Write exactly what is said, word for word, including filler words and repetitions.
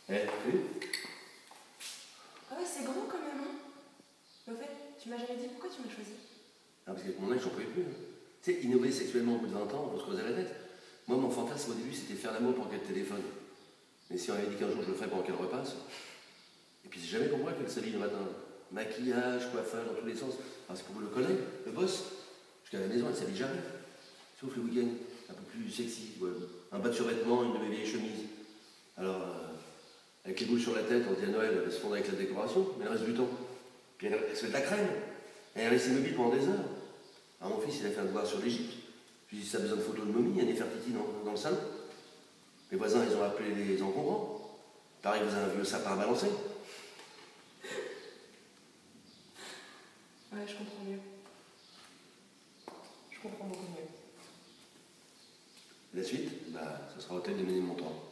Eh, oui. Ah ouais, c'est grand quand même, hein. Mais au fait, tu m'as jamais dit pourquoi tu m'as choisi. Ah, parce qu'avec mon âge, j'en pouvais plus. Hein. Tu sais, innover sexuellement au bout de vingt ans, on se creusait la tête. Moi, mon fantasme au début, c'était faire l'amour pendant qu'elle téléphone. Mais si on avait dit qu'un jour je le ferais pendant qu'elle repasse. Et puis c'est jamais pour moi qu'elle s'habille le matin. Maquillage, coiffage, dans tous les sens. Ah, c'est pour le collègue, le boss. Jusqu'à la maison, elle s'habille jamais. Sauf le week-end, un peu plus sexy. Ouais. Un bas de survêtement, une de mes vieilles chemises. Alors, euh, avec les boules sur la tête, on dit à Noël, elle se fondre avec la décoration, mais le reste du temps. Puis elle, elle se met de la crème. Et elle reste immobile pendant des heures. Alors mon fils, il a fait un devoir sur l'Égypte. Je lui ai dit, ça a besoin de photos de momie, il y a Nefertiti dans, dans le salon. Les voisins, ils ont appelé les encombrants. Pareil, vous avez un vieux sapin à balancer. Ouais, je comprends mieux. Je comprends beaucoup mieux. La suite, bah, ce sera Hôtel de Ménilmontant.